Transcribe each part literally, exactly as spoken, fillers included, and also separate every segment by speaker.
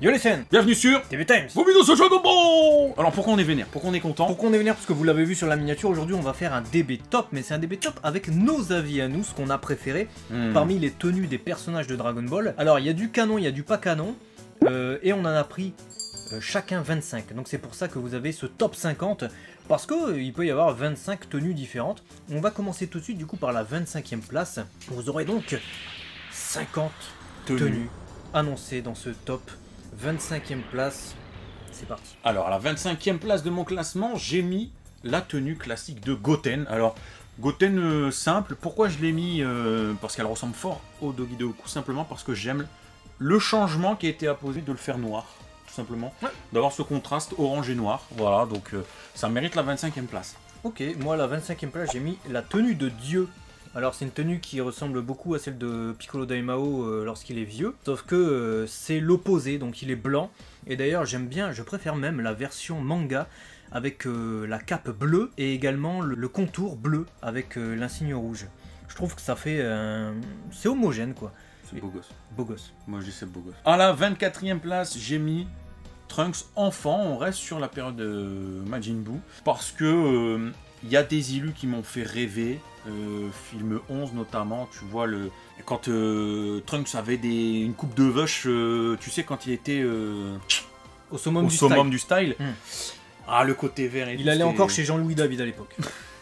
Speaker 1: Yo les scènes,
Speaker 2: Bienvenue sur
Speaker 1: T V Times.
Speaker 2: vos vidéos sur Dragon Ball. Alors pourquoi on est vénère? Pourquoi on est content?
Speaker 1: Pourquoi on est vénère? Parce que vous l'avez vu sur la miniature, aujourd'hui on va faire un D B top, mais c'est un D B top avec nos avis à nous, ce qu'on a préféré
Speaker 2: Hmm.
Speaker 1: parmi les tenues des personnages de Dragon Ball. Alors il y a du canon, il y a du pas canon, euh, et on en a pris euh, chacun vingt-cinq. Donc c'est pour ça que vous avez ce top cinquante, parce qu'il peut y avoir vingt-cinq tenues différentes. On va commencer tout de suite du coup par la vingt-cinquième place. Vous aurez donc cinquante
Speaker 2: Tenue.
Speaker 1: tenues annoncées dans ce top. vingt-cinquième place, c'est parti.
Speaker 2: Alors à la vingt-cinquième place de mon classement, j'ai mis la tenue classique de Goten. Alors Goten euh, simple, pourquoi je l'ai mis euh, Parce qu'elle ressemble fort au Dogi de Goku, simplement parce que j'aime le changement qui a été apposé de le faire noir, tout simplement.
Speaker 1: Ouais.
Speaker 2: D'avoir ce contraste orange et noir, voilà, donc euh, ça mérite la vingt-cinquième place.
Speaker 1: Ok, moi à la vingt-cinquième place j'ai mis la tenue de Dieu. Alors c'est une tenue qui ressemble beaucoup à celle de Piccolo Daimao euh, lorsqu'il est vieux, sauf que euh, c'est l'opposé, donc il est blanc. Et d'ailleurs j'aime bien, je préfère même la version manga avec euh, la cape bleue et également le, le contour bleu avec euh, l'insigne rouge. Je trouve que ça fait un... c'est homogène quoi.
Speaker 2: C'est beau gosse.
Speaker 1: Beau gosse.
Speaker 2: Moi je dis c'est beau gosse. À la vingt-quatrième place, j'ai mis Trunks enfant. On reste sur la période de Majin Buu. Parce que euh, y a des illus qui m'ont fait rêver. Euh, film onze notamment, tu vois, le quand euh, Trunks avait des... une coupe de vache, euh, tu sais, quand il était euh,
Speaker 1: Au summum
Speaker 2: au
Speaker 1: du
Speaker 2: summum
Speaker 1: style.
Speaker 2: du style.
Speaker 1: Hmm.
Speaker 2: Ah, le côté vert et tout,
Speaker 1: Il allait
Speaker 2: c'était-
Speaker 1: encore chez Jean-Louis David à l'époque.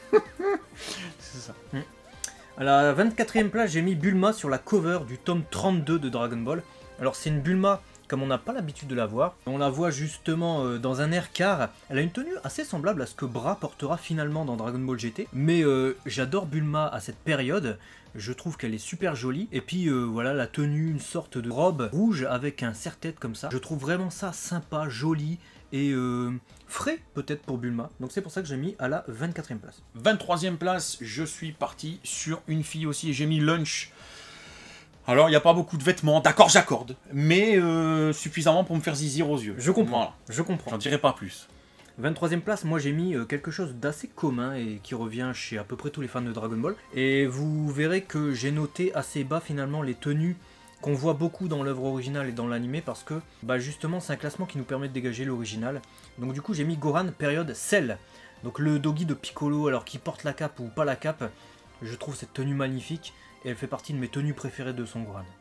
Speaker 2: C'est ça.
Speaker 1: À la vingt-quatrième place, j'ai mis Bulma sur la cover du tome trente-deux de Dragon Ball. Alors c'est une Bulma comme on n'a pas l'habitude de la voir. On la voit justement euh, dans un air car. Elle a une tenue assez semblable à ce que Bra portera finalement dans Dragon Ball G T. Mais euh, j'adore Bulma à cette période. Je trouve qu'elle est super jolie. Et puis euh, voilà la tenue, une sorte de robe rouge avec un serre-tête comme ça. Je trouve vraiment ça sympa, joli et euh, frais peut-être pour Bulma. Donc c'est pour ça que j'ai mis à la vingt-quatrième place.
Speaker 2: vingt-troisième place, je suis parti sur une fille aussi et j'ai mis Lunch. Alors, il n'y a pas beaucoup de vêtements, d'accord, j'accorde, mais euh, suffisamment pour me faire zizir aux yeux.
Speaker 1: Je comprends,
Speaker 2: Voilà.
Speaker 1: je comprends.
Speaker 2: J'en dirai pas plus.
Speaker 1: vingt-troisième place, moi j'ai mis euh, quelque chose d'assez commun et qui revient chez à peu près tous les fans de Dragon Ball. Et vous verrez que j'ai noté assez bas finalement les tenues qu'on voit beaucoup dans l'œuvre originale et dans l'animé parce que bah justement c'est un classement qui nous permet de dégager l'original. Donc du coup j'ai mis Gohan période Cell. Donc le Dogi de Piccolo, alors qu'il porte la cape ou pas la cape, je trouve cette tenue magnifique et elle fait partie de mes tenues préférées de son Gohan.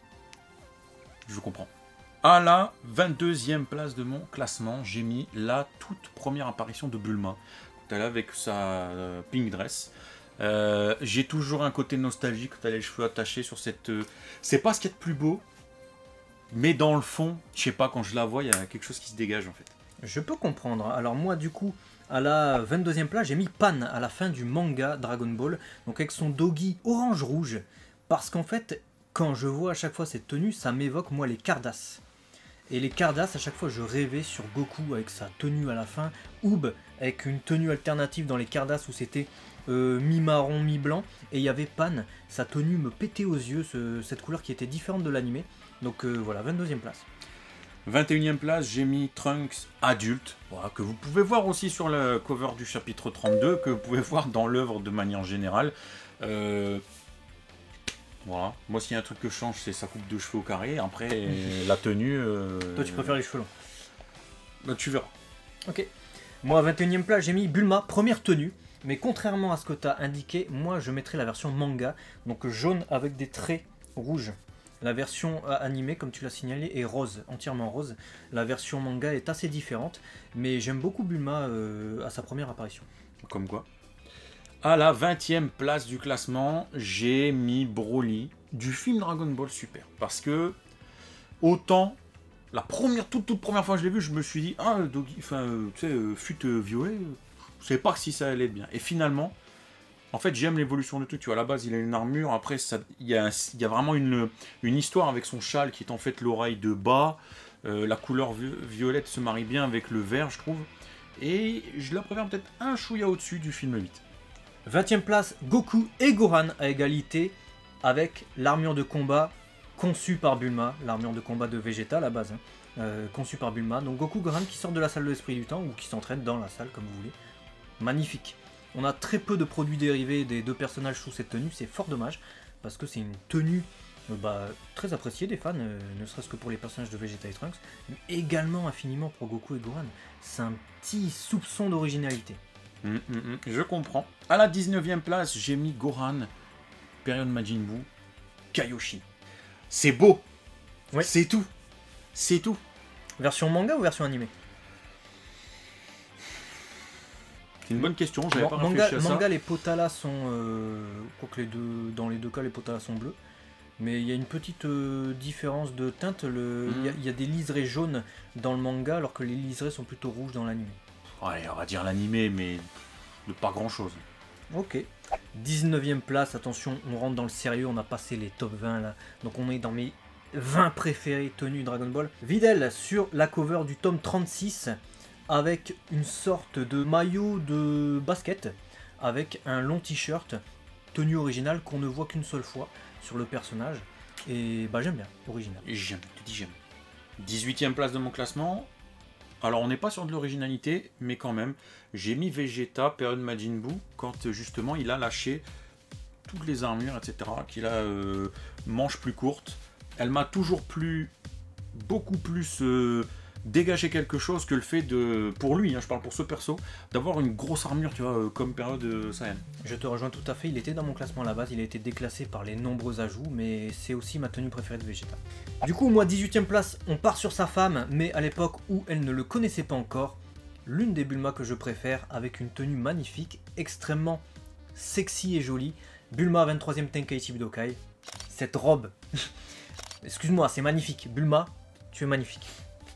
Speaker 2: Je comprends. À la vingt-deuxième place de mon classement, j'ai mis la toute première apparition de Bulma. Elle est avec sa euh, pink dress. Euh, j'ai toujours un côté nostalgique quand elle a les cheveux attachés sur cette... euh, C'est pas ce qu'il y a de plus beau, mais dans le fond, je sais pas, quand je la vois, il y a quelque chose qui se dégage en fait.
Speaker 1: Je peux comprendre. Alors moi du coup, à la vingt-deuxième place, j'ai mis Pan à la fin du manga Dragon Ball, donc avec son Dogi orange-rouge, parce qu'en fait, quand je vois à chaque fois cette tenue, ça m'évoque moi les Cardass. Et les Cardass, à chaque fois je rêvais sur Goku avec sa tenue à la fin, Oob avec une tenue alternative dans les Cardass où c'était euh, mi-marron, mi-blanc, et il y avait Pan, sa tenue me pétait aux yeux, ce- cette couleur qui était différente de l'animé. Donc euh, voilà, vingt-deuxième place.
Speaker 2: vingt et unième place, j'ai mis Trunks adulte, voilà, que vous pouvez voir aussi sur le cover du chapitre trente-deux, que vous pouvez voir dans l'œuvre de manière générale. Euh, Voilà, moi s'il y a un truc que je change, c'est sa coupe de cheveux au carré, après la tenue... euh,
Speaker 1: Toi tu préfères les cheveux longs.
Speaker 2: bah, tu verras.
Speaker 1: Ok. Moi, à vingt et unième place, j'ai mis Bulma, première tenue. Mais contrairement à ce que tu as indiqué, moi je mettrais la version manga, donc jaune avec des traits rouges. La version euh, animée, comme tu l'as signalé, est rose, entièrement rose. La version manga est assez différente, mais j'aime beaucoup Bulma euh, à sa première apparition.
Speaker 2: Comme quoi. À la vingtième place du classement, j'ai mis Broly du film Dragon Ball Super. Parce que, autant, la première, toute, toute première fois que je l'ai vu, je me suis dit, ah, Dogi, enfin, euh, tu sais, euh, fut euh, violet, euh, je savais pas si ça allait être bien. Et finalement, en fait, j'aime l'évolution de tout. Tu vois, à la base, il a une armure, après, ça- il y, a un- il y a vraiment une, une histoire avec son châle qui est en fait l'oreille de bas. Euh, la couleur vi- violette se marie bien avec le vert, je trouve. Et je la préfère peut-être un chouïa au-dessus du film huit.
Speaker 1: vingtième place, Goku et Gohan à égalité avec l'armure de combat conçue par Bulma, l'armure de combat de Vegeta à la base, hein, euh, conçue par Bulma. Donc Goku Gohan qui sortent de la salle de l'esprit du temps ou qui s'entraînent dans la salle comme vous voulez. Magnifique. On a très peu de produits dérivés des deux personnages sous cette tenue, c'est fort dommage parce que c'est une tenue euh, bah, très apprécié des fans, euh, ne serait-ce que pour les personnages de Vegeta et Trunks, mais également infiniment pour Goku et Gohan. C'est un petit soupçon d'originalité.
Speaker 2: Mmh, mmh, mmh, je comprends. À la dix-neuvième place, j'ai mis Gohan, période Majin Buu, Kaioshin. C'est beau.
Speaker 1: Ouais.
Speaker 2: C'est tout. C'est tout.
Speaker 1: Version manga ou version animée?
Speaker 2: C'est une bonne question, j'avais pas
Speaker 1: manga,
Speaker 2: réfléchi à
Speaker 1: manga,
Speaker 2: ça.
Speaker 1: les potalas sont... Euh, quoique les deux, dans les deux cas, les potalas sont bleus. Mais il y a une petite euh, différence de teinte. Le, il,
Speaker 2: Mm.
Speaker 1: y a, il y a des liserés jaunes dans le manga, alors que les liserés sont plutôt rouges dans l'anime.
Speaker 2: Ouais, on va dire l'animé, mais de pas grand-chose.
Speaker 1: Ok. dix-neuvième place, attention, on rentre dans le sérieux, on a passé les top vingt là. Donc on est dans mes vingt préférés tenues Dragon Ball. Videl sur la cover du tome trente-six, avec une sorte de maillot de basket, avec un long t-shirt, tenue originale qu'on ne voit qu'une seule fois sur le personnage. Et bah j'aime bien, original.
Speaker 2: J'aime, tu dis j'aime. dix-huitième place de mon classement. Alors on n'est pas sur de l'originalité, mais quand même, j'ai mis Vegeta, période Majin Buu, quand justement il a lâché toutes les armures, et cetera, qu'il a euh, manches plus courtes. Elle m'a toujours plu, beaucoup plus euh, dégagé quelque chose que le fait de, pour lui, hein, je parle pour ce perso, d'avoir une grosse armure, tu vois, euh, comme période euh, Saiyan.
Speaker 1: Je te rejoins tout à fait, il était dans mon classement à la base, il a été déclassé par les nombreux ajouts, mais c'est aussi ma tenue préférée de Vegeta. Du coup, moi, dix-huitième place, on part sur sa femme, mais à l'époque où elle ne le connaissait pas encore, l'une des Bulma que je préfère, avec une tenue magnifique, extrêmement sexy et jolie, Bulma vingt-troisième Tenkaichi Budokai. Cette robe, excuse-moi, c'est magnifique, Bulma, tu es magnifique.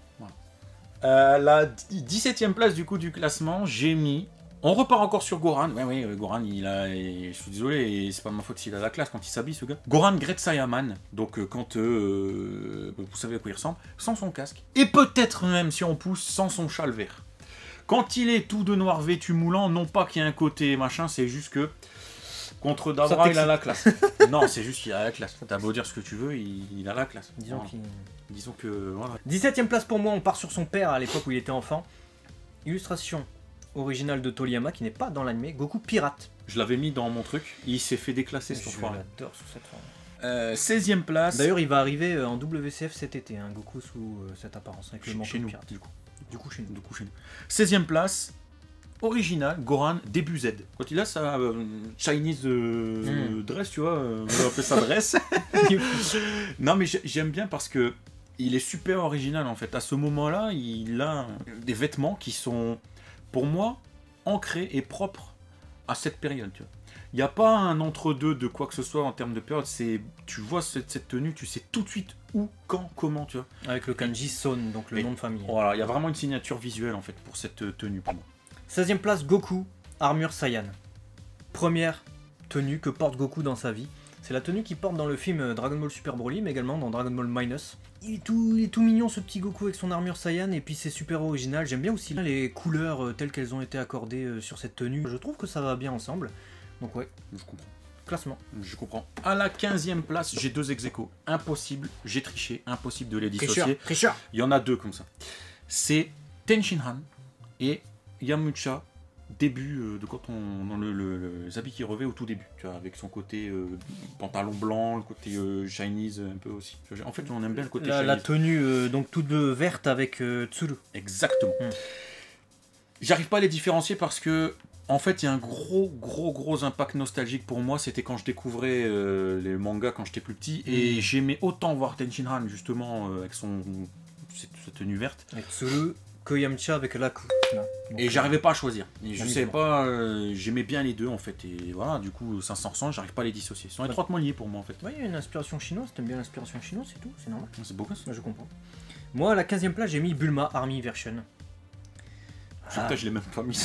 Speaker 2: Euh, la dix-septième place du coup du classement, j'ai mis... On repart encore sur Gohan. Ouais, ouais, Gohan, il a... Je suis désolé, c'est pas ma faute s'il a la classe quand il s'habille, ce gars. Gohan Great Saiyaman, donc euh, quand... Euh, vous savez à quoi il ressemble, sans son casque. Et peut-être même, si on pousse, sans son châle vert. Quand il est tout de noir vêtu moulant, non pas qu'il y ait un côté machin, c'est juste que... Contre Dabra, il a la classe. Non, c'est juste qu'il a la classe. T'as beau dire ce que tu veux, il, il a la classe.
Speaker 1: Disons
Speaker 2: Voilà.
Speaker 1: qu'il...
Speaker 2: Disons que... Voilà.
Speaker 1: dix-septième place pour moi, on part sur son père à l'époque où il était enfant. Illustration originale de Toriyama qui n'est pas dans l'anime, Goku pirate.
Speaker 2: Je l'avais mis dans mon truc, il s'est fait déclasser ce
Speaker 1: Je
Speaker 2: soir.
Speaker 1: l'adore sous cette forme.
Speaker 2: Euh, seizième place.
Speaker 1: D'ailleurs, il va arriver euh, en W C F cet été, hein, Goku sous euh, cette apparence, avec le
Speaker 2: Chez-
Speaker 1: manteau
Speaker 2: chez
Speaker 1: de
Speaker 2: nous,
Speaker 1: pirate.
Speaker 2: du coup.
Speaker 1: Du coup, chez nous.
Speaker 2: Du coup, chez nous. seizième place, original, Gohan, début Z. Quand il a sa euh, Chinese euh,
Speaker 1: Mm.
Speaker 2: dress, tu vois, euh, on va appeler ça dress. Non, mais j'ai- j'aime bien parce que il est super original en fait. À ce moment-là, il a des vêtements qui sont, pour moi, ancrés et propres à cette période. Tu vois. Il n'y a pas un entre-deux de quoi que ce soit en termes de période. C'est, tu vois cette, cette tenue, tu sais tout de suite où, quand, comment, tu vois.
Speaker 1: Avec le kanji Son, donc le
Speaker 2: Et-
Speaker 1: nom de famille.
Speaker 2: Voilà, il y a vraiment une signature visuelle en fait pour cette euh, tenue pour moi.
Speaker 1: seizième place, Goku, armure Saiyan. Première tenue que porte Goku dans sa vie. C'est la tenue qu'il porte dans le film Dragon Ball Super Broly, mais également dans Dragon Ball Minus. Il est, tout, il est tout mignon ce petit Goku avec son armure Saiyan, et puis c'est super original. J'aime bien aussi les couleurs euh, telles qu'elles ont été accordées euh, sur cette tenue. Je trouve que ça va bien ensemble. Donc ouais,
Speaker 2: Je comprends.
Speaker 1: classement.
Speaker 2: Je comprends. À la quinzième place, j'ai deux ex-aequo. Impossible, j'ai triché, impossible de les
Speaker 1: Tricheur,
Speaker 2: dissocier.
Speaker 1: tricheur.
Speaker 2: Il y en a deux comme ça. C'est Tenshinhan et Yamcha, début euh, de quand on dans le, le, le- les habits qui revêt au tout début, tu vois, avec son côté euh, pantalon blanc, le côté euh, Chinese un peu aussi. En fait, on aime bien le côté
Speaker 1: La,
Speaker 2: Chinese.
Speaker 1: la tenue euh, donc toute euh, verte avec euh, Tsuru.
Speaker 2: Exactement.
Speaker 1: Hmm.
Speaker 2: J'arrive pas à les différencier parce que, en fait, il y a un gros, gros, gros impact nostalgique pour moi. C'était quand je découvrais euh, les mangas quand j'étais plus petit. Et
Speaker 1: Mm.
Speaker 2: j'aimais autant voir Tenshinhan, justement, euh, avec son cette, cette tenue verte.
Speaker 1: Avec Tsuru, que Yamcha avec Laku. Là. Donc,
Speaker 2: Et j'arrivais pas à choisir. Et je
Speaker 1: amusement.
Speaker 2: savais pas, euh, j'aimais bien les deux, en fait. Et voilà, du coup, cinq cents cents, j'arrive pas à les dissocier. Ils sont
Speaker 1: Ouais.
Speaker 2: étroitement liés pour moi, en fait.
Speaker 1: ouais, il y a une inspiration chinoise, t'aimes bien l'inspiration chinoise, c'est tout, c'est normal.
Speaker 2: C'est beau, ça.
Speaker 1: Moi je comprends. Moi à la quinzième place, j'ai mis Bulma Army Version.
Speaker 2: Putain,
Speaker 1: Ah.
Speaker 2: je l'ai même pas mis.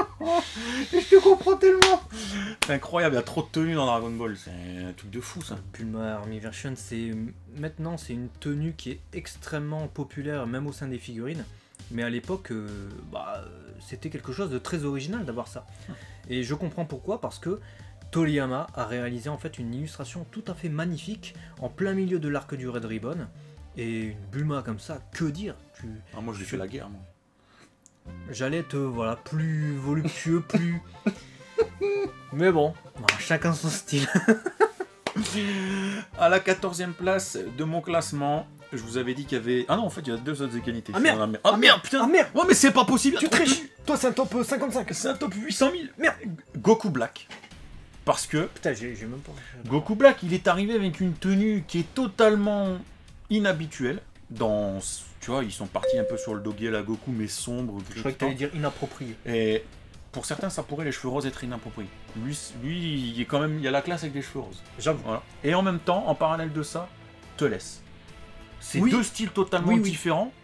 Speaker 2: Et je te comprends tellement. C'est incroyable, il y a trop de tenues dans Dragon Ball. C'est un truc de fou, ça.
Speaker 1: Bulma Army Version, c'est maintenant c'est une tenue qui est extrêmement populaire même au sein des figurines, mais à l'époque euh, bah, c'était quelque chose de très original d'avoir ça. Et je comprends pourquoi, parce que Toriyama a réalisé en fait une illustration tout à fait magnifique en plein milieu de l'arc du Red Ribbon, et une Bulma comme ça, que dire tu...
Speaker 2: Ah, moi, je lui fais la guerre, moi.
Speaker 1: J'allais être euh, voilà, plus voluptueux, plus... Mais bon, voilà, chacun son style.
Speaker 2: À la quatorzième place de mon classement, je vous avais dit qu'il y avait... Ah non, en fait, il y a deux autres égalités.
Speaker 1: Ah merde.
Speaker 2: Ah merde, ah, merde putain.
Speaker 1: Ah merde.
Speaker 2: Oh mais c'est pas possible.
Speaker 1: Tu triches. Toi, c'est un top cinquante-cinq.
Speaker 2: C'est un top huit cent mille. Merde. Goku Black. Parce que...
Speaker 1: Putain, j'ai même pas...
Speaker 2: Goku Black, il est arrivé avec une tenue qui est totalement inhabituelle. Dans... Tu vois, ils sont partis un peu sur le doggy à la Goku, mais sombre.
Speaker 1: Je croyais que t'allais dire inapproprié.
Speaker 2: Et pour certains, ça pourrait les cheveux roses être inappropriés. Lui, lui, il est quand même... Il a la classe avec des cheveux roses.
Speaker 1: J'avoue.
Speaker 2: Voilà. Et en même temps, en parallèle de ça, te laisse. C'est
Speaker 1: oui.
Speaker 2: deux styles totalement
Speaker 1: oui, oui.
Speaker 2: différents.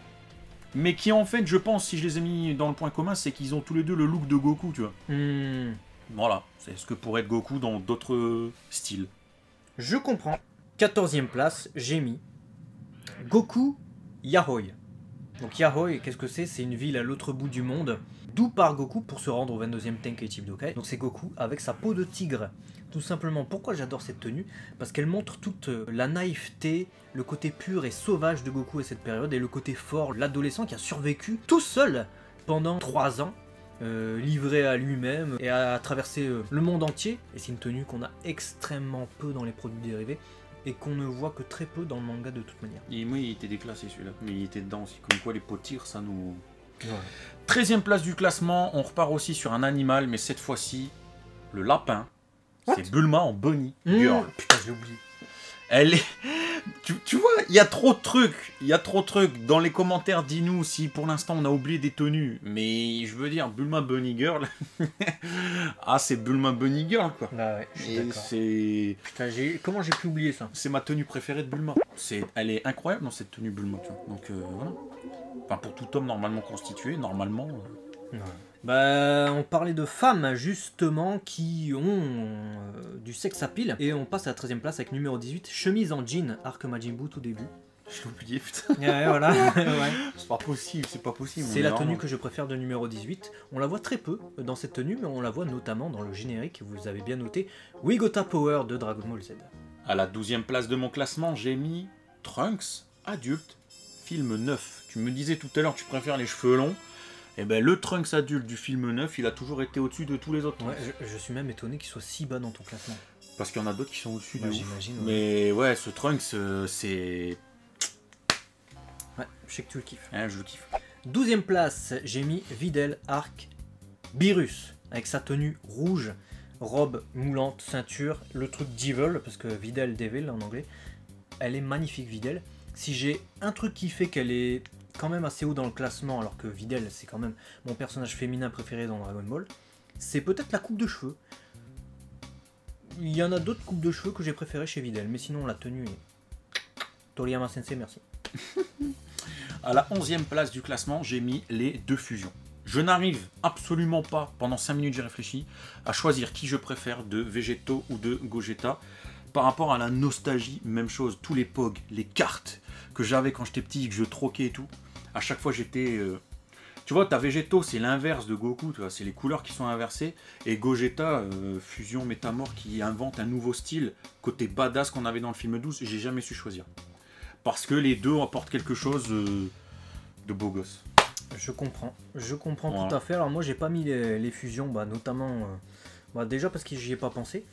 Speaker 2: Mais qui en fait, je pense, si je les ai mis dans le point commun, c'est qu'ils ont tous les deux le look de Goku, tu vois.
Speaker 1: Hmm.
Speaker 2: Voilà, c'est ce que pourrait être Goku dans d'autres styles.
Speaker 1: Je comprends. quatorzième place, j'ai mis Goku Yaoi. Donc Yaoi, qu'est-ce que c'est? C'est une ville à l'autre bout du monde, d'où part Goku pour se rendre au vingt-deuxième Tenkaichi Budokai. Donc c'est Goku avec sa peau de tigre. Tout simplement, pourquoi j'adore cette tenue? Parce qu'elle montre toute la naïveté, le côté pur et sauvage de Goku à cette période, et le côté fort, l'adolescent qui a survécu tout seul pendant trois ans. Euh, livré à lui-même et à traverser euh, le monde entier. Et c'est une tenue qu'on a extrêmement peu dans les produits dérivés et qu'on ne voit que très peu dans le manga de toute manière.
Speaker 2: Et moi, il était déclassé celui-là, mais il était dedans aussi. Comme quoi, les pots de tir, ça nous...
Speaker 1: Ouais.
Speaker 2: treizième place du classement, on repart aussi sur un animal, mais cette fois-ci, le lapin. C'est Bulma en bunny girl.
Speaker 1: Mmh, putain, je l'ai oublié.
Speaker 2: Elle est... Tu, tu vois, il y a trop de trucs. Il y a trop de trucs. Dans les commentaires, dis-nous si pour l'instant on a oublié des tenues. Mais je veux dire, Bulma Bunny Girl. Ah, c'est Bulma Bunny Girl, quoi.
Speaker 1: Ah ouais, je suis d'accord.
Speaker 2: C'est...
Speaker 1: Putain, j'ai... comment j'ai pu oublier ça?
Speaker 2: C'est ma tenue préférée de Bulma. C'est... Elle est incroyable dans cette tenue Bulma, tu vois. Donc, euh, voilà. Enfin, pour tout homme normalement constitué, normalement... Euh...
Speaker 1: Ouais. Bah, on parlait de femmes justement qui ont euh, du sex appeal et on passe à la treizième place avec numéro dix-huit, chemise en jean, Arc Majin Buu tout début.
Speaker 2: Je l'ai oublié, putain.
Speaker 1: Ouais, voilà. Ouais.
Speaker 2: C'est pas possible, c'est pas possible.
Speaker 1: C'est la tenue que je préfère de numéro dix-huit. On la voit très peu dans cette tenue, mais on la voit notamment dans le générique, vous avez bien noté, We Gota Power de Dragon Ball Z.
Speaker 2: À la douzième place de mon classement, j'ai mis Trunks, adulte, film neuf. Tu me disais tout à l'heure, tu préfères les cheveux longs. Et ben le Trunks adulte du film neuf, il a toujours été au-dessus de tous les autres.
Speaker 1: Ouais, je, je suis même étonné qu'il soit si bas dans ton classement.
Speaker 2: Parce qu'il y en a d'autres qui sont au-dessus
Speaker 1: Ouais,
Speaker 2: de
Speaker 1: j'imagine, ouais.
Speaker 2: Mais ouais, ce Trunks, euh, c'est...
Speaker 1: Ouais, je sais que tu le kiffes.
Speaker 2: Hein, je le kiffe.
Speaker 1: douzième place, j'ai mis Videl Arc Beerus, avec sa tenue rouge, robe moulante, ceinture, le truc Devil, parce que Videl Devil en anglais. Elle est magnifique, Videl. Si j'ai un truc qui fait qu'elle est quand même assez haut dans le classement, alors que Videl c'est quand même mon personnage féminin préféré dans Dragon Ball, c'est peut-être la coupe de cheveux. Il y en a d'autres coupes de cheveux que j'ai préférées chez Videl, mais sinon la tenue est... Toriyama Sensei, merci.
Speaker 2: À la onzième place du classement, j'ai mis les deux fusions. Je n'arrive absolument pas, pendant cinq minutes j'ai réfléchi, à choisir qui je préfère de Végéto ou de Gogeta. Par rapport à la nostalgie, même chose, tous les P O G, les cartes que j'avais quand j'étais petit, que je troquais et tout, à chaque fois j'étais... Euh... Tu vois, ta Végéto, c'est l'inverse de Goku, tu vois, c'est les couleurs qui sont inversées, et Gogeta, euh, fusion métamorphe, qui invente un nouveau style, côté badass qu'on avait dans le film douze, j'ai jamais su choisir. Parce que les deux apportent quelque chose euh, de beau gosse.
Speaker 1: Je comprends, je comprends
Speaker 2: Voilà.
Speaker 1: tout à fait. Alors moi j'ai pas mis les, les fusions, bah, notamment, euh, bah, déjà parce que j'y ai pas pensé.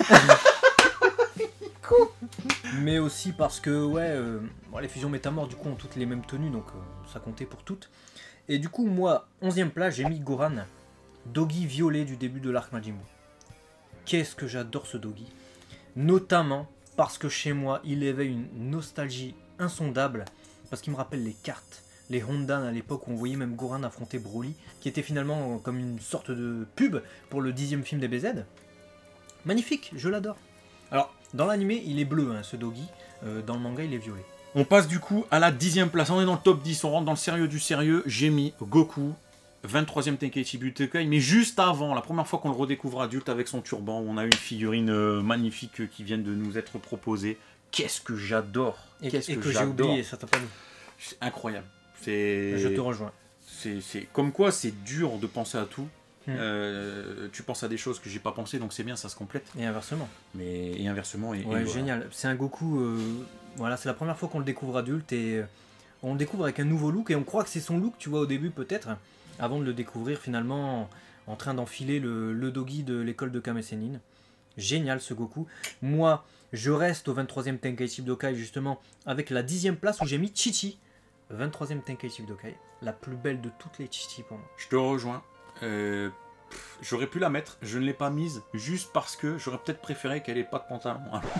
Speaker 1: Mais aussi parce que ouais, euh, bon, les fusions métamorphes du coup ont toutes les mêmes tenues, donc euh, ça comptait pour toutes. Et du coup moi, onzième place, j'ai mis Goran, Doggy violet du début de l'arc Majin Buu. Qu'est-ce que j'adore ce Doggy. Notamment parce que chez moi, il éveille une nostalgie insondable, parce qu'il me rappelle les cartes, les Hondan à l'époque où on voyait même Goran affronter Broly, qui était finalement comme une sorte de pub pour le dixième film des B Z. Magnifique, je l'adore. Alors, dans l'animé, il est bleu, hein, ce Doggy, euh, dans le manga, il est violet.
Speaker 2: On passe du coup à la dixième place, on est dans le top dix, on rentre dans le sérieux du sérieux, j'ai mis Goku, vingt-troisième Tenkaichi Budokai, mais juste avant, la première fois qu'on le redécouvre adulte avec son turban, on a une figurine euh, magnifique euh, qui vient de nous être proposée. Qu'est-ce que j'adore!
Speaker 1: Et,
Speaker 2: Qu'est-ce
Speaker 1: et
Speaker 2: que,
Speaker 1: que j'ai
Speaker 2: j'adore.
Speaker 1: oublié, ça t'a pas dit.
Speaker 2: C'est incroyable. C'est...
Speaker 1: Je te rejoins.
Speaker 2: C'est, c'est... Comme quoi, c'est dur de penser à tout.
Speaker 1: Hmm.
Speaker 2: Euh, tu penses à des choses que j'ai pas pensé, donc c'est bien, ça se complète.
Speaker 1: Et inversement.
Speaker 2: Mais et inversement, et, et
Speaker 1: Ouais,
Speaker 2: voilà.
Speaker 1: génial. C'est un Goku, euh, voilà, c'est la première fois qu'on le découvre adulte et euh, on le découvre avec un nouveau look et on croit que c'est son look, tu vois, au début peut-être, avant de le découvrir finalement en, en train d'enfiler le, le Doggy de l'école de Kame Sennin. Génial ce Goku. Moi, je reste au vingt-troisième Tenkaichi Budokai justement avec la dixième place où j'ai mis Chi-Chi. vingt-troisième Tenkaichi Budokai, la plus belle de toutes les Chi-Chi pour moi.
Speaker 2: Je te rejoins. Euh, pff, j'aurais pu la mettre, je ne l'ai pas mise juste parce que j'aurais peut-être préféré qu'elle ait pas de pantalon.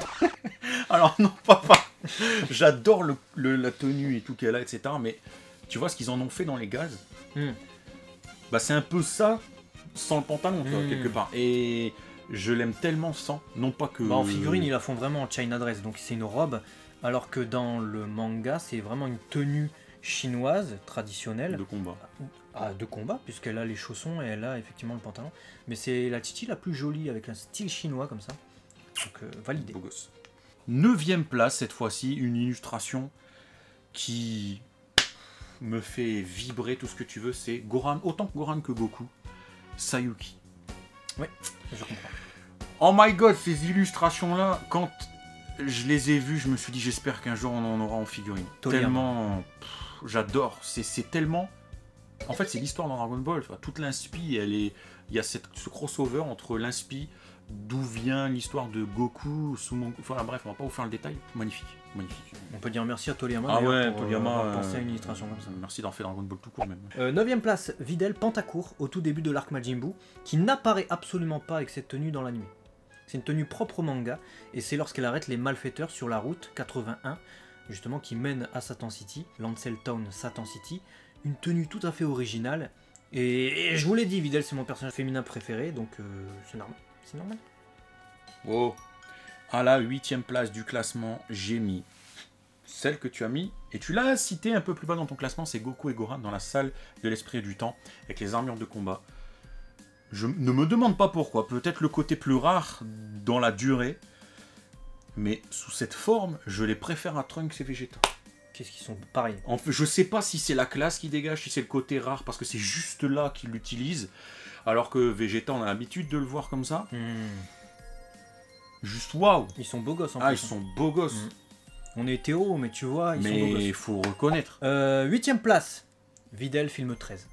Speaker 2: Alors non, pas pas. J'adore le, le- la tenue et tout qu'elle a, et cetera. Mais tu vois ce qu'ils en ont fait dans les gaz.
Speaker 1: Hmm.
Speaker 2: Bah c'est un peu ça sans le pantalon, tu vois,
Speaker 1: Mm.
Speaker 2: quelque part. Et je l'aime tellement sans, non pas que...
Speaker 1: Bah, en figurine, ils la font vraiment en China dress, donc c'est une robe, alors que dans le manga, c'est vraiment une tenue chinoise traditionnelle
Speaker 2: de combat.
Speaker 1: ah, de combat, puisqu'elle a les chaussons et elle a effectivement le pantalon. Mais c'est la Chi-Chi la plus jolie, avec un style chinois comme ça. Donc euh, validé.
Speaker 2: Beau gosse. Neuvième place, cette fois-ci, une illustration qui me fait vibrer tout ce que tu veux, c'est Gohan, autant que Gohan que Goku, Sayuki.
Speaker 1: Ouais, je comprends.
Speaker 2: Oh my god, ces illustrations-là, quand je les ai vues, je me suis dit, j'espère qu'un jour on en aura en figurine.
Speaker 1: Toriyama.
Speaker 2: Tellement, pff, j'adore. C'est c'est tellement... En fait, c'est l'histoire dans Dragon Ball. Tu vois. Toute l'inspi, elle est... il y a cette, ce crossover entre l'inspi, d'où vient l'histoire de Goku, Sumongoku... Enfin bref, on va pas vous faire le détail. Magnifique, magnifique.
Speaker 1: On peut dire merci à Toriyama,
Speaker 2: Ah
Speaker 1: d'ailleurs,
Speaker 2: ouais,
Speaker 1: pour
Speaker 2: Toriyama,
Speaker 1: euh, avoir
Speaker 2: euh,
Speaker 1: pensé à une illustration comme ça.
Speaker 2: Merci d'avoir fait Dragon Ball tout court même.
Speaker 1: Euh, neuvième place, Videl Pantacourt, au tout début de l'arc Majin Buu, qui n'apparaît absolument pas avec cette tenue dans l'anime. C'est une tenue propre au manga, et c'est lorsqu'elle arrête les malfaiteurs sur la route quatre-vingt-un, justement qui mène à Satan City, Lancel Town Satan City, une tenue tout à fait originale, et, et je vous l'ai dit, Videl c'est mon personnage féminin préféré, donc euh, c'est normal. C'est normal.
Speaker 2: Oh. À la huitième place du classement, j'ai mis celle que tu as mis, et tu l'as cité un peu plus bas dans ton classement, c'est Goku et Gohan dans la salle de l'esprit et du temps, avec les armures de combat. Je ne me demande pas pourquoi, peut-être le côté plus rare dans la durée, mais sous cette forme, je les préfère à Trunks et Vegeta.
Speaker 1: Qu'est-ce qu'ils sont pareils.
Speaker 2: En fait, je sais pas si c'est la classe qui dégage, si c'est le côté rare, parce que c'est juste là qu'ils l'utilisent, alors que Vegeta, on a l'habitude de le voir comme ça.
Speaker 1: Hmm.
Speaker 2: Juste waouh.
Speaker 1: Ils sont beaux gosses en
Speaker 2: Ah,
Speaker 1: plus.
Speaker 2: ils sont beaux gosses.
Speaker 1: Hmm. On est hétéro, mais tu vois, ils sont beaux
Speaker 2: Mais
Speaker 1: gosses.
Speaker 2: il faut reconnaître.
Speaker 1: Euh, huitième place, Videl film treize.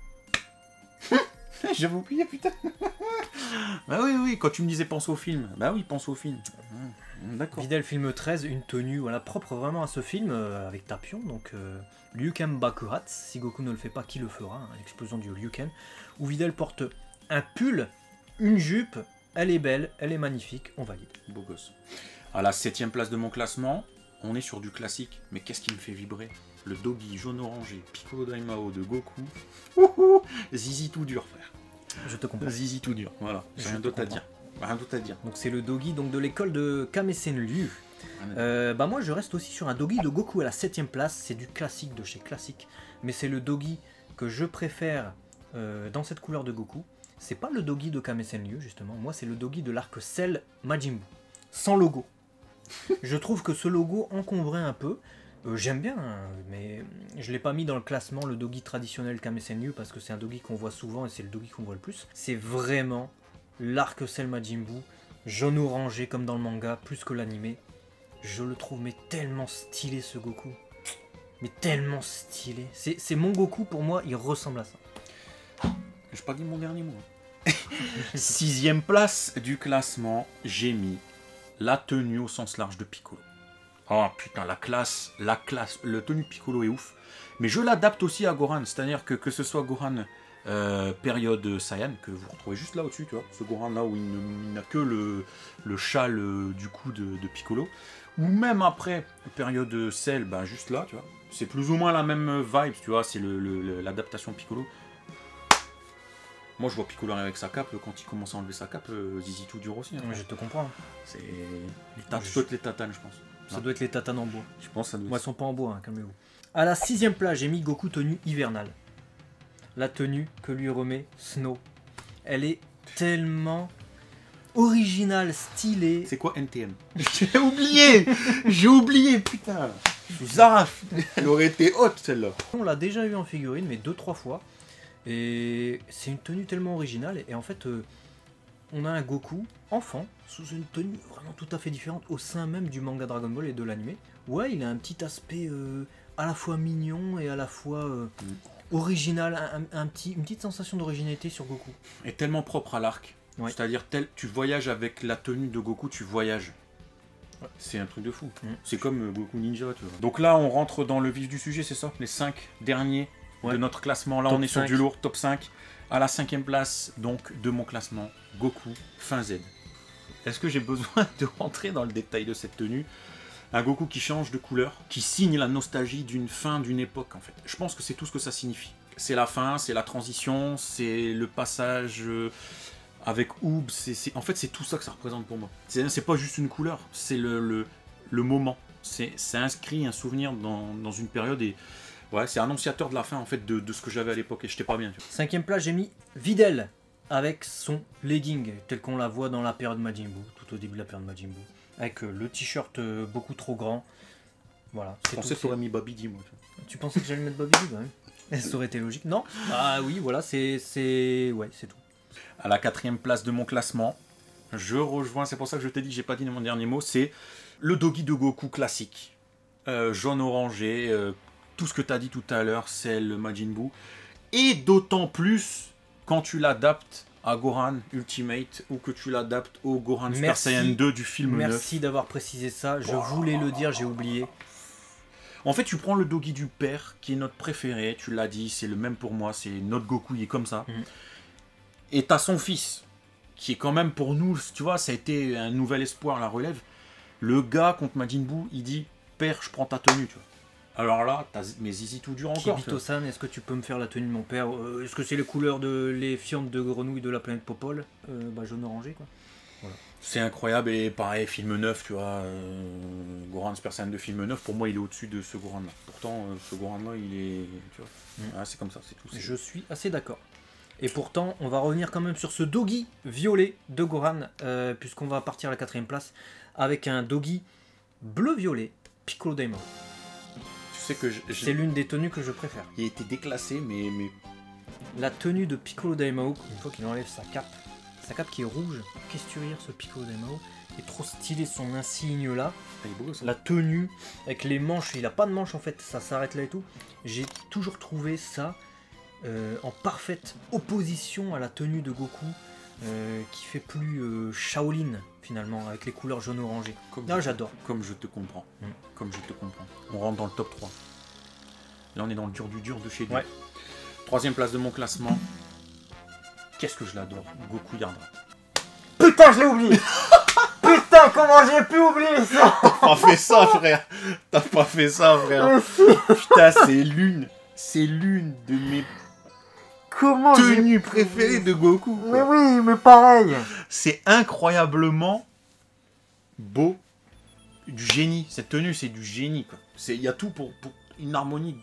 Speaker 2: J'avais oublié, putain. Bah oui, oui, quand tu me disais pense au film. Bah oui, pense au film. Mmh, D'accord.
Speaker 1: Videl film treize, une tenue voilà, propre vraiment à ce film, euh, avec Tapion, donc euh, Ryuken Bakuhatsu, si Goku ne le fait pas, qui le fera, hein, l'explosion du Ryuken, où Videl porte un pull, une jupe, elle est belle, elle est magnifique, on valide.
Speaker 2: Beau gosse. À la septième place de mon classement, on est sur du classique. Mais qu'est-ce qui me fait vibrer? Le Dogi jaune-orangé Piccolo Daimao de Goku. Wouhou, Zizi tout dur, frère.
Speaker 1: Je te comprends.
Speaker 2: Zizi tout dur, voilà. J'ai
Speaker 1: Je
Speaker 2: rien
Speaker 1: te
Speaker 2: d'autre à
Speaker 1: comprends.
Speaker 2: dire. Rien d'autre à dire.
Speaker 1: Donc c'est le Dogi donc, de l'école de Kame Senryu. Euh, bah moi je reste aussi sur un Dogi de Goku à la septième place, c'est du classique de chez classique, mais c'est le Dogi que je préfère euh, dans cette couleur de Goku. C'est pas le Dogi de Kame Senryu justement, moi c'est le Dogi de l'arc Cell Majin Buu, sans logo. Je trouve que ce logo encombrait un peu, euh, j'aime bien, hein, mais je l'ai pas mis dans le classement le Dogi traditionnel Kame Senryu parce que c'est un Dogi qu'on voit souvent et c'est le Dogi qu'on voit le plus. C'est vraiment l'arc Cell Majin Buu, jaune orangé comme dans le manga, plus que l'animé. Je le trouve mais tellement stylé ce Goku. Mais tellement stylé. C'est c'est mon Goku pour moi, il ressemble à ça.
Speaker 2: J'ai pas dit mon dernier mot. Sixième place du classement, j'ai mis la tenue au sens large de Piccolo. Oh putain, la classe, la classe, le tenue de Piccolo est ouf. Mais je l'adapte aussi à Gohan, c'est-à-dire que que ce soit Gohan euh, période Saiyan, que vous retrouvez juste là au-dessus, tu vois, ce Gohan là où il ne- il n'a que le, le châle euh, du cou de, de Piccolo, ou même après période Cell, ben juste là, tu vois, c'est plus ou moins la même vibe, tu vois, c'est le- le- l'adaptation Piccolo. Moi, je vois Piccolo arriver avec sa cape, quand il commence à enlever sa cape, euh, Zizi tout dur aussi. Hein.
Speaker 1: Ouais, je te comprends.
Speaker 2: C'est les tat-
Speaker 1: Je-
Speaker 2: toutes les tatanes, je pense.
Speaker 1: Ça
Speaker 2: Non.
Speaker 1: doit être les tatanes en bois.
Speaker 2: Je pense que ça doit
Speaker 1: Moi,
Speaker 2: être
Speaker 1: elles sont pas en bois, hein, calmez-vous. À la sixième place, j'ai mis Goku tenue hivernale. La tenue que lui remet Snow. Elle est tellement originale, stylée.
Speaker 2: C'est quoi N T M? J'ai oublié. J'ai oublié, putain. Je suis Zaraf. Elle aurait été haute, celle-là.
Speaker 1: On l'a déjà eu en figurine, mais deux trois fois. Et c'est une tenue tellement originale. Et en fait, euh, on a un Goku enfant sous une tenue vraiment tout à fait différente au sein même du manga Dragon Ball et de l'anime. Ouais, il a un petit aspect euh, à la fois mignon et à la fois euh,
Speaker 2: Mm.
Speaker 1: original, un, un- un petit, une petite sensation d'originalité sur Goku.
Speaker 2: Et tellement propre à l'arc.
Speaker 1: Ouais.
Speaker 2: C'est-à-dire, tel, tu voyages avec la tenue de Goku, tu voyages.
Speaker 1: Ouais.
Speaker 2: C'est un truc de fou.
Speaker 1: Mm.
Speaker 2: C'est comme euh, Goku Ninja, tu vois. Donc là, on rentre dans le vif du sujet, c'est ça? Les cinq derniers
Speaker 1: Ouais.
Speaker 2: de notre classement. Là,
Speaker 1: Top
Speaker 2: on est sur
Speaker 1: cinq.
Speaker 2: du lourd, top cinq. À la cinquième place, donc, de mon classement, Goku, fin Z. Est-ce que j'ai besoin de rentrer dans le détail de cette tenue? Un Goku qui change de couleur, qui signe la nostalgie d'une fin d'une époque, en fait. Je pense que c'est tout ce que ça signifie. C'est la fin, c'est la transition, c'est le passage euh, avec Oob. C'est, c'est... En fait, c'est tout ça que ça représente pour moi. C'est, c'est pas juste une couleur, c'est le, le, le moment. C'est, c'est inscrit un souvenir dans, dans une période et ouais, c'est annonciateur de la fin, en fait, de, de ce que j'avais à l'époque et j'étais pas bien. Tu vois.
Speaker 1: Cinquième place, j'ai mis Videl avec son legging, tel qu'on la voit dans la période Majin Buu, tout au début de la période Majin Buu. Avec euh, le t-shirt euh, beaucoup trop grand. Voilà.
Speaker 2: Je pensais que tu aurais mis Babidi, moi.
Speaker 1: Tu pensais que j'allais mettre Bobby Lee, quand même? Ça aurait été logique. Non. Ah oui, voilà, c'est... c'est... Ouais, c'est tout.
Speaker 2: À la quatrième place de mon classement, je rejoins, c'est pour ça que je t'ai dit que j'ai pas dit mon dernier mot, c'est le Dogi de Goku classique. Euh, jaune orangé, euh, tout ce que tu as dit tout à l'heure, c'est le Majin Buu. Et d'autant plus quand tu l'adaptes à Gohan Ultimate ou que tu l'adaptes au Gohan Super
Speaker 1: Merci.
Speaker 2: Saiyan deux du film neuf.
Speaker 1: Merci d'avoir précisé ça. Je voulais le dire, j'ai oublié.
Speaker 2: En fait, tu prends le Dogi du père, qui est notre préféré, tu l'as dit, c'est le même pour moi, c'est notre Goku, il est comme ça.
Speaker 1: Mhm.
Speaker 2: Et t'as son fils, qui est quand même pour nous, tu vois, ça a été un nouvel espoir, la relève. Le gars contre Majin Buu, il dit, père, je prends ta tenue, tu vois. Alors là, t'as mes zizi tout dur encore.
Speaker 1: Kibito-san, est-ce que tu peux me faire la tenue de mon père? euh, Est-ce que c'est les couleurs de les fientes de grenouilles de la planète Popol? euh, Bah jaune orangé quoi. Voilà.
Speaker 2: C'est incroyable et pareil, film neuf, tu vois. Euh, Gohan Super Saiyan de film neuf, pour moi, il est au-dessus de ce Gohan là. Pourtant, euh, ce Gohan là, il est. Tu vois.
Speaker 1: Mm.
Speaker 2: Ah, c'est comme ça, c'est tout. C'est...
Speaker 1: Je suis assez d'accord. Et pourtant, on va revenir quand même sur ce Dogi violet de Gohan, euh, puisqu'on va partir à la quatrième place avec un Dogi bleu-violet Piccolo Daimao.
Speaker 2: Tu sais que je, je...
Speaker 1: C'est l'une des tenues que je préfère.
Speaker 2: Il a été déclassé, mais, mais...
Speaker 1: La tenue de Piccolo Daimao, une fois qu'il enlève sa cape, sa cape qui est rouge, qu'est-ce que tu veux dire ce Piccolo Daimao? Il est trop stylé son insigne là.
Speaker 2: Ah, il est beau, ça.
Speaker 1: La tenue, avec les manches, il a pas de manches en fait, ça s'arrête là et tout. J'ai toujours trouvé ça euh, en parfaite opposition à la tenue de Goku, euh, qui fait plus euh, Shaolin finalement, avec les couleurs jaune-orangé. Ah, j'adore.
Speaker 2: Comme je te comprends.
Speaker 1: Mm.
Speaker 2: Comme je te comprends. On rentre dans le top trois. Là, on est dans le dur du dur de chez lui.
Speaker 1: Ouais.
Speaker 2: Troisième place de mon classement. Qu'est-ce que je l'adore. Goku Yardra.
Speaker 1: Putain, je l'ai oublié. Putain, comment j'ai pu oublier ça?
Speaker 2: T'as pas fait ça, frère. T'as pas fait ça, frère. Putain, c'est l'une. C'est l'une de mes
Speaker 1: Comment
Speaker 2: tenues préférées de Goku. Quoi.
Speaker 1: Mais oui, mais pareil.
Speaker 2: C'est incroyablement beau. Du génie. Cette tenue, c'est du génie. Il y a tout pour, pour une harmonie.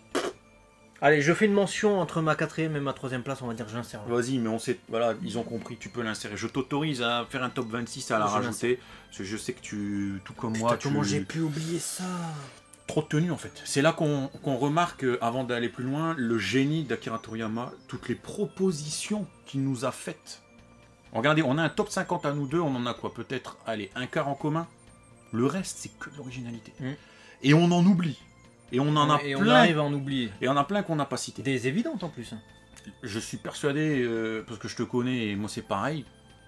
Speaker 1: Allez, je fais une mention entre ma quatrième et ma troisième place, on va dire que j'insère.
Speaker 2: Vas-y, mais on sait, voilà, ils ont compris, tu peux l'insérer. Je t'autorise à faire un top vingt-six, à la
Speaker 1: Je
Speaker 2: rajouter. Parce que je sais que tu, tout comme
Speaker 1: Putain,
Speaker 2: moi, tu...
Speaker 1: comment j'ai pu oublier ça?
Speaker 2: Trop de tenue en fait. C'est là qu'on qu'on remarque, euh, avant d'aller plus loin, le génie d'Akira Toriyama, toutes les propositions qu'il nous a faites. Regardez, on a un top cinquante à nous deux, on en a quoi? Peut-être, allez, un quart en commun. Le reste, c'est que de l'originalité.
Speaker 1: Mm.
Speaker 2: Et on en oublie. Et on en a
Speaker 1: Et
Speaker 2: plein.
Speaker 1: on arrive à en oublier.
Speaker 2: Et on a plein qu'on n'a pas cité.
Speaker 1: Des évidentes en plus. Hein.
Speaker 2: Je suis persuadé, euh, parce que je te connais et moi c'est pareil,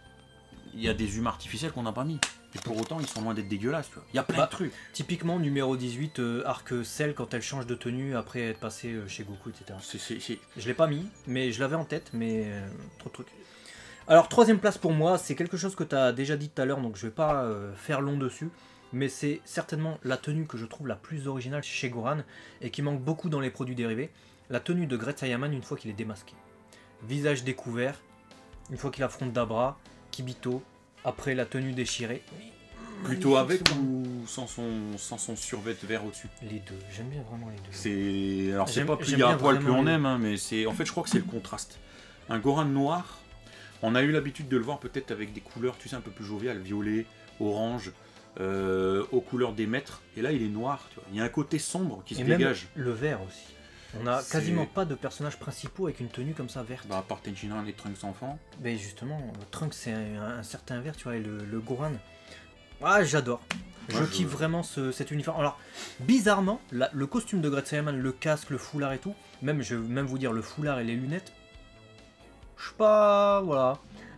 Speaker 2: il y a des humains artificiels qu'on n'a pas mis. Et pour autant, ils sont loin d'être dégueulasses. Tu vois. Il y a plein
Speaker 1: Bah,
Speaker 2: de trucs.
Speaker 1: Typiquement, numéro dix-huit, euh, Arc Cell, quand elle change de tenue après être passée euh, chez Goku, et cetera.
Speaker 2: C'est, c'est, c'est...
Speaker 1: Je l'ai pas mis, mais je l'avais en tête, mais euh, trop de trucs. Alors, troisième place pour moi, c'est quelque chose que tu as déjà dit tout à l'heure, donc je vais pas euh, faire long dessus. Mais c'est certainement la tenue que je trouve la plus originale chez Gohan et qui manque beaucoup dans les produits dérivés. La tenue de Great Saiyaman une fois qu'il est démasqué. Visage découvert, une fois qu'il affronte Dabra, Kibito, après la tenue déchirée.
Speaker 2: Plutôt avec ou sans son, sans son survêt vert au-dessus?
Speaker 1: Les deux, j'aime bien vraiment les deux.
Speaker 2: C'est... Alors c'est
Speaker 1: J'aime-
Speaker 2: pas plus
Speaker 1: j'aime
Speaker 2: il y a un
Speaker 1: bien
Speaker 2: poil plus
Speaker 1: vraiment
Speaker 2: on
Speaker 1: les-
Speaker 2: aime, hein, mais c'est... En fait je crois que c'est le contraste. Un Gohan noir, on a eu l'habitude de le voir peut-être avec des couleurs, tu sais, un peu plus joviales, violet, orange, euh, aux couleurs des maîtres. Et là il est noir, tu vois. Il y a un côté sombre qui se
Speaker 1: Et même
Speaker 2: dégage.
Speaker 1: le vert aussi. On a
Speaker 2: C'est-
Speaker 1: quasiment pas de personnages principaux avec une tenue comme ça verte.
Speaker 2: Bah, à part Tenshinhan et Trunks enfant.
Speaker 1: Mais justement, Trunks c'est un, un certain vert, tu vois, et le, le Gohan. Ah, j'adore. Je
Speaker 2: Ouais, je-
Speaker 1: kiffe vraiment ce- cet uniforme. Alors, bizarrement, la- le costume de Great Saiyaman, le casque, le foulard et tout, même je vais même vous dire le foulard et les lunettes, je sais pas, voilà.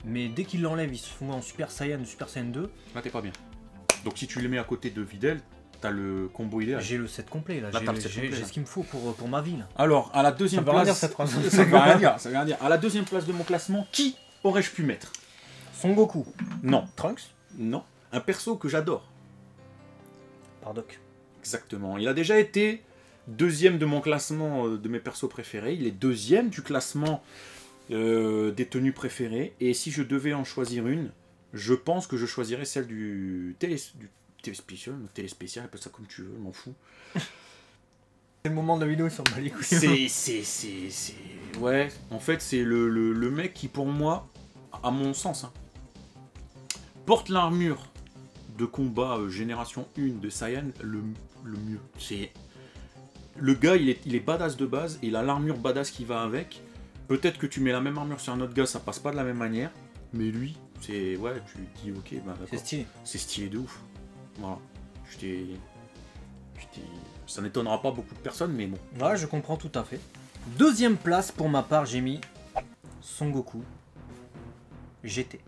Speaker 1: mais dès qu'il l'enlève, il se font en Super Saiyan ou Super Saiyan deux.
Speaker 2: Là, t'es pas bien. Donc si tu les mets à côté de Videl, t'as le combo idéal.
Speaker 1: J'ai le set complet là,
Speaker 2: Là, t'as le
Speaker 1: j'ai
Speaker 2: set complet,
Speaker 1: j'ai
Speaker 2: là.
Speaker 1: ce qu'il me faut pour, pour ma vie là.
Speaker 2: Alors, à la deuxième
Speaker 1: Ça veut rien
Speaker 2: place...
Speaker 1: dire, cette phrase.
Speaker 2: ça veut rien dire, ça veut rien dire. À la deuxième place de mon classement, qui aurais-je pu mettre?
Speaker 1: Son Goku.
Speaker 2: Non.
Speaker 1: Trunks.
Speaker 2: Non. Un perso que j'adore.
Speaker 1: Bardock.
Speaker 2: Exactement. Il a déjà été deuxième de mon classement euh, de mes persos préférés. Il est deuxième du classement euh, des tenues préférées. Et si je devais en choisir une, je pense que je choisirais celle du télé, du télé spécial, ou télé spécial, appelle ça comme tu veux, je m'en fous.
Speaker 1: C'est le moment de la vidéo, il s'en bat les couilles.
Speaker 2: C'est, c'est, c'est, c'est... Ouais, en fait, c'est le, le, le mec qui, pour moi, à mon sens, hein, porte l'armure de combat euh, génération un de Saiyan le, le mieux. C'est... Le gars, il est, il est badass de base, il a l'armure badass qui va avec. Peut-être que tu mets la même armure sur un autre gars, ça passe pas de la même manière. Mais lui, c'est... Ouais, tu dis, ok, bah d'accord.
Speaker 1: C'est stylé.
Speaker 2: C'est stylé de ouf. Voilà. Je t'ai... je t'ai- Ça n'étonnera pas beaucoup de personnes, mais bon.
Speaker 1: Ouais, je comprends tout à fait. Deuxième place pour ma part, j'ai mis Son Goku G T.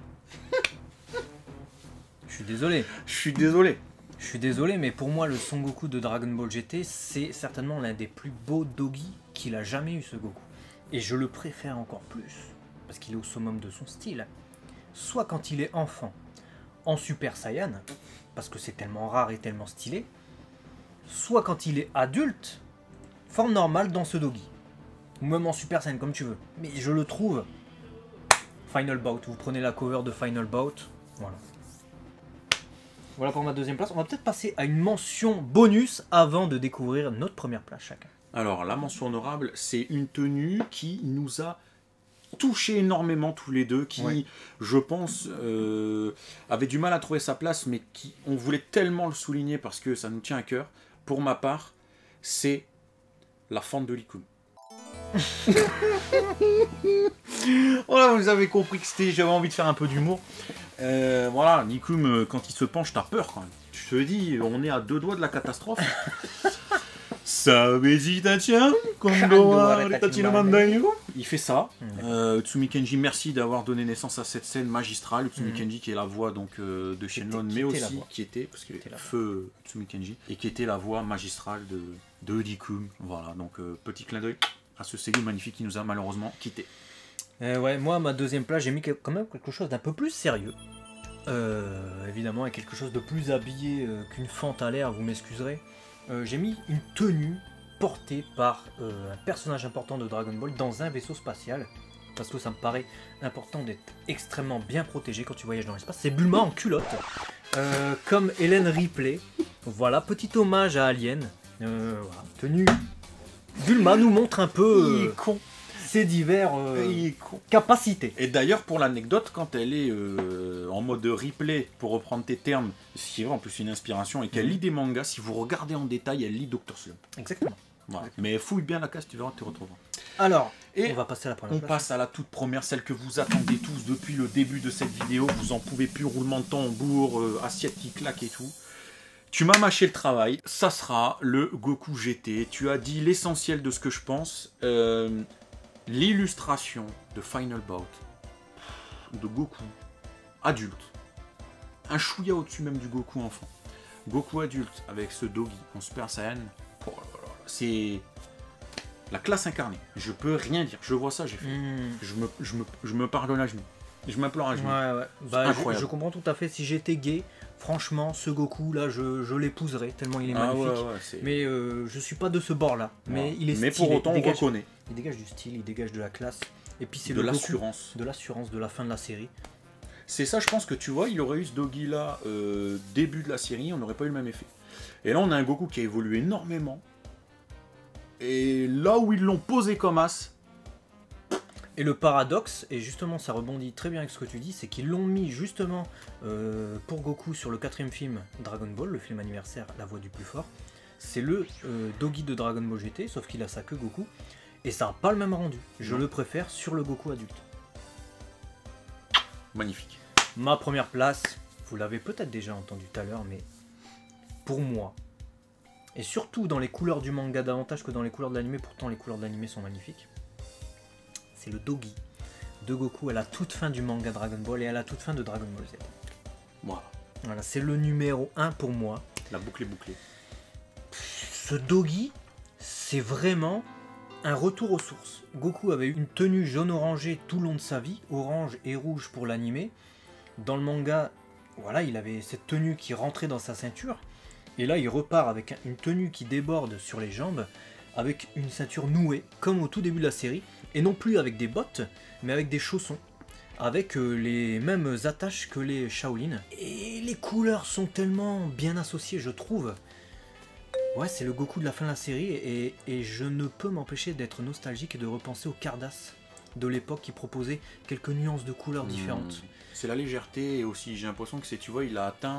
Speaker 1: Je suis désolé.
Speaker 2: Je suis désolé.
Speaker 1: Je suis désolé, mais pour moi, le Son Goku de Dragon Ball G T, c'est certainement l'un des plus beaux doggy qu'il a jamais eu, ce Goku. Et je le préfère encore plus, parce qu'il est au summum de son style. Soit quand il est enfant, en Super Saiyan, parce que c'est tellement rare et tellement stylé, soit quand il est adulte, forme normale dans ce doggy. Ou même en Super Saiyan, comme tu veux. Mais je le trouve... Final Bout, vous prenez la cover de Final Bout, voilà. Voilà pour ma deuxième place. On va peut-être passer à une mention bonus avant de découvrir notre première place chacun.
Speaker 2: Alors, la mention honorable, c'est une tenue qui nous a touché énormément tous les deux, qui,
Speaker 1: Ouais.
Speaker 2: je pense, euh, avait du mal à trouver sa place, mais qui, on voulait tellement le souligner parce que ça nous tient à cœur. Pour ma part, c'est la fente de l'Ikun. Voilà, vous avez compris que c'était, j'avais envie de faire un peu d'humour. Euh, voilà, Nikum, quand il se penche, t'as peur quand même. Je te dis, on est à deux doigts de la catastrophe. Il fait ça. Euh, Utsumi Kenji, merci d'avoir donné naissance à cette scène magistrale. Utsumi
Speaker 1: Mhm.
Speaker 2: Kenji qui est la voix donc euh, de Shenlong,
Speaker 1: était-
Speaker 2: mais
Speaker 1: qui était la
Speaker 2: aussi
Speaker 1: voix.
Speaker 2: qui était, parce que
Speaker 1: Qui était la voix.
Speaker 2: feu Utsumi Kenji, et qui était la voix magistrale de, de Nikum. Voilà, donc euh, petit clin d'œil à ce Seiyu magnifique qui nous a malheureusement quitté.
Speaker 1: Euh, ouais, moi, à ma deuxième place, j'ai mis quel- quand même quelque chose d'un peu plus sérieux. Euh, évidemment, avec quelque chose de plus habillé euh, qu'une fente à l'air, vous m'excuserez. Euh, j'ai mis une tenue portée par euh, un personnage important de Dragon Ball dans un vaisseau spatial. Parce que ça me paraît important d'être extrêmement bien protégé quand tu voyages dans l'espace. C'est Bulma en culotte. Euh, comme Hélène Ripley. Voilà, petit hommage à Alien. Euh, voilà, tenue. Bulma nous montre un peu euh,
Speaker 2: con.
Speaker 1: ses divers euh,
Speaker 2: Il est con.
Speaker 1: capacités.
Speaker 2: Et d'ailleurs, pour l'anecdote, quand elle est euh, en mode replay, pour reprendre tes termes, ce qui est en plus une inspiration, et qu'elle lit des mangas, si vous regardez en détail, elle lit docteur Slump.
Speaker 1: Exactement.
Speaker 2: Voilà. Mais fouille bien la case, tu verras, tu retrouveras.
Speaker 1: Alors,
Speaker 2: Et
Speaker 1: on va passer à la première
Speaker 2: on
Speaker 1: place.
Speaker 2: passe à la toute première, celle que vous attendez tous depuis le début de cette vidéo. Vous en pouvez plus, roulement de tambour, euh, assiette qui claque et tout. Tu m'as mâché le travail, ça sera le Goku G T. Tu as dit l'essentiel de ce que je pense. Euh, L'illustration de Final Bout, de Goku adulte, un chouïa au-dessus même du Goku enfant. Goku adulte avec ce doggy en Super Saiyan, oh là là là, c'est la classe incarnée. Je peux rien dire, je vois ça, j'ai fait.
Speaker 1: Mmh.
Speaker 2: Je, me, je, me, je me pardonne à genoux. Je m'implore à genoux.
Speaker 1: Ouais, ouais. Bah, je,
Speaker 2: incroyable.
Speaker 1: je comprends tout à fait. Si j'étais gay, franchement, ce Goku là, je, je l'épouserais tellement il est
Speaker 2: Ah
Speaker 1: magnifique.
Speaker 2: ouais, ouais, c'est-
Speaker 1: Mais euh, je suis pas de ce bord-là. Mais
Speaker 2: Voilà.
Speaker 1: il est
Speaker 2: Mais
Speaker 1: stylé.
Speaker 2: pour autant,
Speaker 1: il
Speaker 2: on
Speaker 1: dégage,
Speaker 2: reconnaît
Speaker 1: il dégage du style, il dégage de la classe. Et puis c'est
Speaker 2: de
Speaker 1: le Goku
Speaker 2: l'assurance.
Speaker 1: de l'assurance de la fin de la série.
Speaker 2: C'est ça, je pense que tu vois, il aurait eu ce doggy là euh, début de la série, on n'aurait pas eu le même effet. Et là, on a un Goku qui a évolué énormément. Et là où ils l'ont posé comme as,
Speaker 1: Et le paradoxe, et justement ça rebondit très bien avec ce que tu dis, c'est qu'ils l'ont mis justement euh, pour Goku sur le quatrième film Dragon Ball, le film anniversaire La Voix du Plus Fort. C'est le euh, doggy de Dragon Ball G T, sauf qu'il a sa queue Goku. Et ça n'a pas le même rendu. Je
Speaker 2: Non.
Speaker 1: le préfère sur le Goku adulte.
Speaker 2: magnifique.
Speaker 1: Ma première place, vous l'avez peut-être déjà entendu tout à l'heure, mais pour moi, et surtout dans les couleurs du manga davantage que dans les couleurs de l'anime, pourtant les couleurs de l'anime sont magnifiques, c'est le doggy de Goku à la toute fin du manga Dragon Ball et à la toute fin de Dragon Ball Z.
Speaker 2: Voilà.
Speaker 1: Voilà, c'est le numéro un pour moi.
Speaker 2: La boucle est bouclée.
Speaker 1: Ce Doggy, c'est vraiment un retour aux sources. Goku avait une tenue jaune-orangé tout le long de sa vie, orange et rouge pour l'animé. Dans le manga, voilà, il avait cette tenue qui rentrait dans sa ceinture. Et là, il repart avec une tenue qui déborde sur les jambes, avec une ceinture nouée, comme au tout début de la série, et non plus avec des bottes, mais avec des chaussons, avec euh, les mêmes attaches que les Shaolin. Et les couleurs sont tellement bien associées, je trouve. Ouais, c'est le Goku de la fin de la série, et, et je ne peux m'empêcher d'être nostalgique et de repenser au Cardass de l'époque qui proposait quelques nuances de couleurs différentes.
Speaker 2: Mmh. C'est la légèreté, et aussi j'ai l'impression que c'est, tu vois, il a atteint...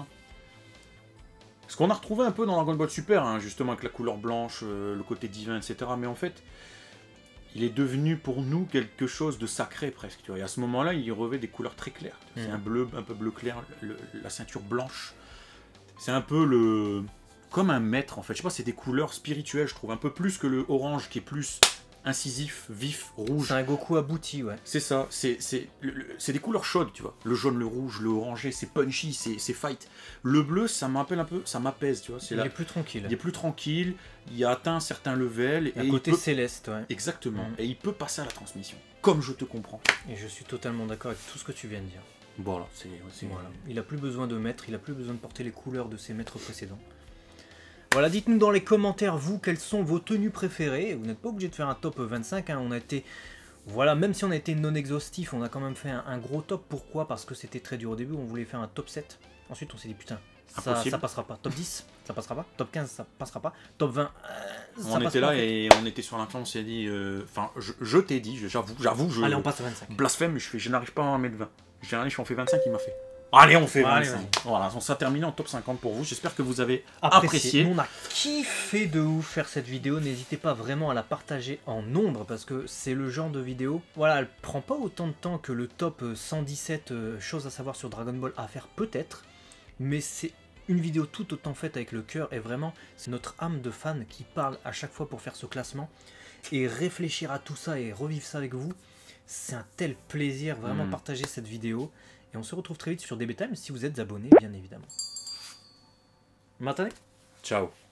Speaker 2: Ce qu'on a retrouvé un peu dans Dragon Ball Super, hein, justement avec la couleur blanche, euh, le côté divin, et cetera. Mais en fait, il est devenu pour nous quelque chose de sacré presque. Tu vois. Et à ce moment-là, il revêt des couleurs très claires. Mmh. C'est un bleu, un peu bleu clair, le, la ceinture blanche. C'est un peu le... comme un maître en fait. Je sais pas, c'est des couleurs spirituelles, je trouve. Un peu plus que le orange qui est plus incisif, vif, rouge.
Speaker 1: C'est un Goku abouti, ouais.
Speaker 2: C'est ça, c'est des couleurs chaudes, tu vois. Le jaune, le rouge, le orangé, c'est punchy, c'est fight. Le bleu, ça m'appelle un peu, ça m'apaise, tu vois.
Speaker 1: Il
Speaker 2: là,
Speaker 1: est plus tranquille.
Speaker 2: Il est plus tranquille, il a atteint un certain level.
Speaker 1: Un
Speaker 2: et
Speaker 1: côté
Speaker 2: il peut...
Speaker 1: céleste, ouais.
Speaker 2: Exactement,
Speaker 1: mmh.
Speaker 2: Et il peut passer à la transmission, comme je te comprends.
Speaker 1: Et je suis totalement d'accord avec tout ce que tu viens de dire.
Speaker 2: Voilà, c'est...
Speaker 1: Voilà. Il a plus besoin de maître, il a plus besoin de porter les couleurs de ses maîtres précédents. Voilà, dites-nous dans les commentaires, vous, quelles sont vos tenues préférées. Vous n'êtes pas obligé de faire un top vingt-cinq, hein. On a été... Voilà, même si on a été non exhaustif, on a quand même fait un, un gros top. Pourquoi? Parce que c'était très dur au début, on voulait faire un top sept. Ensuite, on s'est dit, putain, ça, ça passera pas. Top dix, ça passera pas. Top quinze, ça passera pas. Top vingt, euh, ça
Speaker 2: On était
Speaker 1: pas,
Speaker 2: là
Speaker 1: en fait.
Speaker 2: Et on était sur l'influence, on s'est dit... Enfin, euh, je, je t'ai dit, j'avoue, j'avoue, je...
Speaker 1: Allez, on passe à vingt-cinq.
Speaker 2: Blasphème, je, fais, je n'arrive pas à en mettre vingt. J'ai un on fait vingt-cinq, il m'a fait... Allez, on fait
Speaker 1: Allez,
Speaker 2: vingt-cinq. Voilà, on s'est terminé en top cinquante pour vous. J'espère que vous avez
Speaker 1: apprécié.
Speaker 2: apprécié.
Speaker 1: On a kiffé de ouf faire cette vidéo. N'hésitez pas vraiment à la partager en nombre parce que c'est le genre de vidéo. Voilà, elle prend pas autant de temps que le top cent dix-sept euh, choses à savoir sur Dragon Ball à faire peut-être, mais c'est une vidéo tout autant faite avec le cœur et vraiment c'est notre âme de fan qui parle à chaque fois pour faire ce classement et réfléchir à tout ça et revivre ça avec vous. C'est un tel plaisir vraiment mmh. partager cette vidéo. Et on se retrouve très vite sur D B Time si vous êtes abonné, bien évidemment. Maintenant,
Speaker 2: ciao.